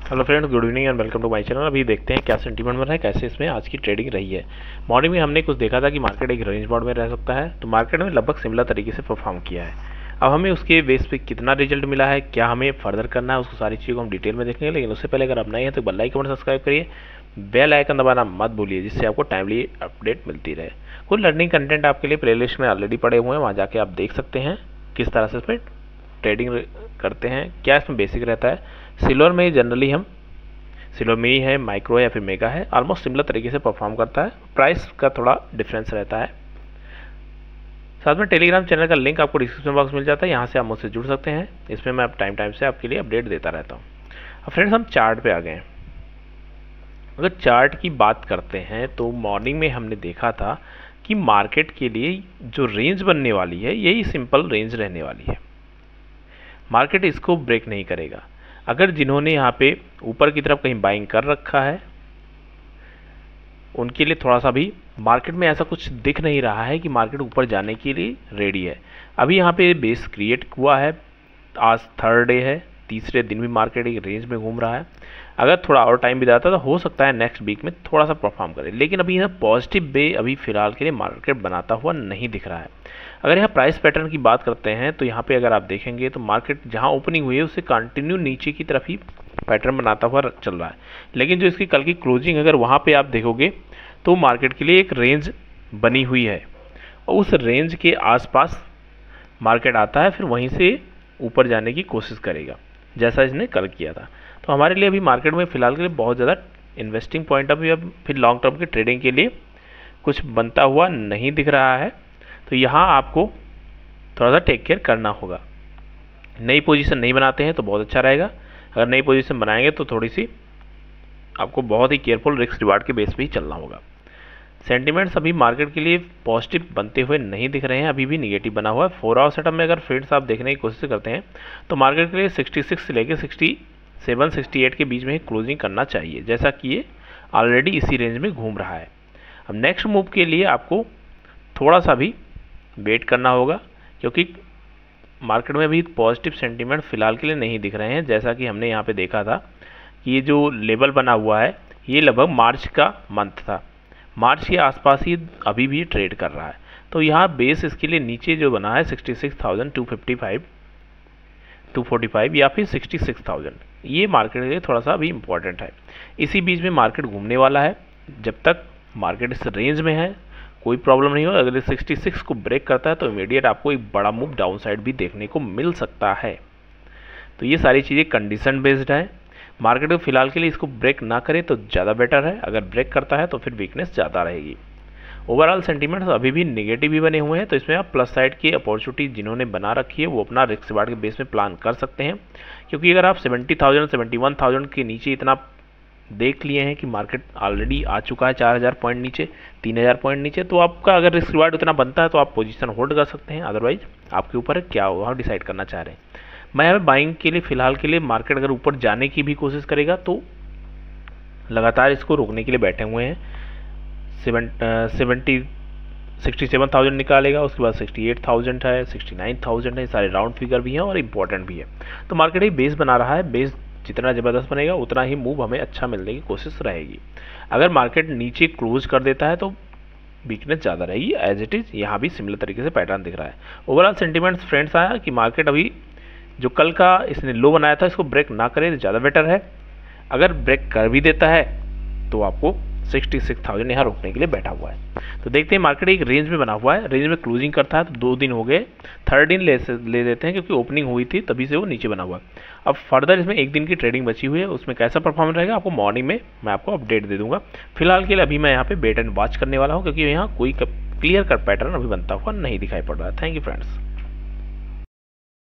Hello friends, good evening and welcome to my channel. अभी देखते हैं क्या सेंटीमेंट बन रहा है, कैसे इसमें आज की ट्रेडिंग रही है। मॉर्निंग में हमने कुछ देखा था कि मार्केट एक रेंज बाउंड में रह सकता है, तो मार्केट में लगभग सिमिलर तरीके से परफॉर्म किया है। अब हमें उसके बेस पे कितना रिजल्ट मिला है, क्या हमें फर्दर करना है, उसको सारी चीज़ों को हम डिटेल में देखेंगे। लेकिन उससे पहले अगर आप नए हैं तो लाइक कमेंट सब्सक्राइब करिए, बेल आइकन दबाना मत भूलिए, जिससे आपको टाइमली अपडेट मिलती रहे। कुछ लर्निंग कंटेंट आपके लिए प्लेलिस्ट में ऑलरेडी पड़े हुए हैं, वहाँ जाके आप देख सकते हैं किस तरह से इसमें ट्रेडिंग करते हैं, क्या इसमें बेसिक रहता है। सिल्वर में जनरली हम सिल्वर मिनी है, माइक्रो है या फिर मेगा है, ऑलमोस्ट सिमिलर तरीके से परफॉर्म करता है। प्राइस का थोड़ा डिफरेंस रहता है। साथ में टेलीग्राम चैनल का लिंक आपको डिस्क्रिप्शन बॉक्स मिल जाता है, यहाँ से आप मुझसे जुड़ सकते हैं। इसमें मैं टाइम से आपके लिए अपडेट देता रहता हूँ। अब फ्रेंड्स, हम चार्ट पे आ गए हैं। अगर चार्ट की बात करते हैं तो मॉर्निंग में हमने देखा था कि मार्केट के लिए जो रेंज बनने वाली है यही सिंपल रेंज रहने वाली है। मार्केट इसको ब्रेक नहीं करेगा। अगर जिन्होंने यहाँ पे ऊपर की तरफ कहीं बाइंग कर रखा है, उनके लिए थोड़ा सा भी मार्केट में ऐसा कुछ दिख नहीं रहा है कि मार्केट ऊपर जाने के लिए रेडी है। अभी यहाँ पे बेस क्रिएट हुआ है, आज थर्ड डे है, तीसरे दिन भी मार्केट एक रेंज में घूम रहा है। अगर थोड़ा और टाइम भी जाता तो हो सकता है नेक्स्ट वीक में थोड़ा सा परफॉर्म करे, लेकिन अभी यहाँ पॉजिटिव वे अभी फिलहाल के लिए मार्केट बनाता हुआ नहीं दिख रहा है। अगर यहाँ प्राइस पैटर्न की बात करते हैं तो यहाँ पे अगर आप देखेंगे तो मार्केट जहाँ ओपनिंग हुई है उससे कंटिन्यू नीचे की तरफ ही पैटर्न बनाता हुआ चल रहा है। लेकिन जो इसकी कल की क्लोजिंग अगर वहाँ पे आप देखोगे तो मार्केट के लिए एक रेंज बनी हुई है, और उस रेंज के आसपास मार्केट आता है, फिर वहीं से ऊपर जाने की कोशिश करेगा जैसा इसने कल किया था। तो हमारे लिए अभी मार्केट में फ़िलहाल के लिए बहुत ज़्यादा इन्वेस्टिंग पॉइंट ऑफ व्यू अब फिर लॉन्ग टर्म की ट्रेडिंग के लिए कुछ बनता हुआ नहीं दिख रहा है। तो यहाँ आपको थोड़ा सा टेक केयर करना होगा। नई पोजीशन नहीं बनाते हैं तो बहुत अच्छा रहेगा। अगर नई पोजीशन बनाएंगे तो थोड़ी सी आपको बहुत ही केयरफुल रिस्क रिवार्ड के बेस पे ही चलना होगा। सेंटिमेंट्स अभी मार्केट के लिए पॉजिटिव बनते हुए नहीं दिख रहे हैं, अभी भी निगेटिव बना हुआ है। 4 आवर सेटअप में अगर फ्रेंड्स आप देखने की कोशिश करते हैं तो मार्केट के लिए 66 से लेकर 67 68 के बीच में ही क्लोजिंग करना चाहिए, जैसा कि ये ऑलरेडी इसी रेंज में घूम रहा है। अब नेक्स्ट मूव के लिए आपको थोड़ा सा भी वेट करना होगा, क्योंकि मार्केट में अभी पॉजिटिव सेंटीमेंट फिलहाल के लिए नहीं दिख रहे हैं। जैसा कि हमने यहाँ पे देखा था कि ये जो लेवल बना हुआ है ये लगभग मार्च का मंथ था, मार्च के आसपास ही अभी भी ट्रेड कर रहा है। तो यहाँ बेस इसके लिए नीचे जो बना है 66,255 245 या फिर 66,000, ये मार्केट के लिए थोड़ा सा अभी इम्पॉर्टेंट है। इसी बीच में मार्केट घूमने वाला है। जब तक मार्केट इस रेंज में है कोई प्रॉब्लम नहीं हो। अगर ये 66 को ब्रेक करता है तो इमीडिएट आपको एक बड़ा मूव डाउन साइड भी देखने को मिल सकता है। तो ये सारी चीज़ें कंडीशन बेस्ड है। मार्केट को फिलहाल के लिए इसको ब्रेक ना करे तो ज़्यादा बेटर है, अगर ब्रेक करता है तो फिर वीकनेस ज़्यादा रहेगी। ओवरऑल सेंटीमेंट्स अभी भी नेगेटिव ही बने हुए हैं, तो इसमें आप प्लस साइड की अपॉर्चुनिटी जिन्होंने बना रखी है वो अपना रिस्क रिवार्ड के बेस में प्लान कर सकते हैं। क्योंकि अगर आप 70,000 71,000 के नीचे इतना देख लिए हैं कि मार्केट ऑलरेडी आ चुका है 4,000 पॉइंट नीचे, 3,000 पॉइंट नीचे, तो आपका अगर रिस्क रिवार्ड उतना बनता है तो आप पोजीशन होल्ड कर सकते हैं। अदरवाइज आपके ऊपर है क्या हो, आप डिसाइड करना चाह रहे हैं। मैं यहाँ पे बाइंग के लिए फिलहाल के लिए मार्केट अगर ऊपर जाने की भी कोशिश करेगा तो लगातार इसको रोकने के लिए बैठे हुए हैं। 67,000 निकालेगा, उसके बाद 68,000 है, 69,000 है, सारे राउंड फिगर भी हैं और इम्पॉर्टेंट भी है। तो मार्केट ही बेस बना रहा है, बेस जितना ज़बरदस्त बनेगा उतना ही मूव हमें अच्छा मिलने की कोशिश रहेगी। अगर मार्केट नीचे क्लोज कर देता है तो वीकनेस ज़्यादा रहेगी। एज इट इज़ यहाँ भी सिमिलर तरीके से पैटर्न दिख रहा है। ओवरऑल सेंटीमेंट्स फ्रेंड्स आया कि मार्केट अभी जो कल का इसने लो बनाया था इसको ब्रेक ना करे तो ज़्यादा बेटर है। अगर ब्रेक कर भी देता है तो आपको 66,000 यहाँ रोकने के लिए बैठा हुआ है। तो देखते हैं, मार्केट एक रेंज में बना हुआ है, रेंज में क्लोजिंग करता है तो 2 दिन हो गए, थर्ड दिन ले देते हैं क्योंकि ओपनिंग हुई थी तभी से वो नीचे बना हुआ है। अब फर्दर इसमें 1 दिन की ट्रेडिंग बची हुई है, उसमें कैसा परफॉर्मेंस रहेगा आपको मॉर्निंग में मैं आपको अपडेट दे दूंगा। फिलहाल के लिए अभी मैं यहाँ पे वेट एंड वॉच करने वाला हूँ, क्योंकि यहाँ कोई क्लियर कट पैटर्न अभी बनता हुआ नहीं दिखाई पड़ रहा है। Thank you friends.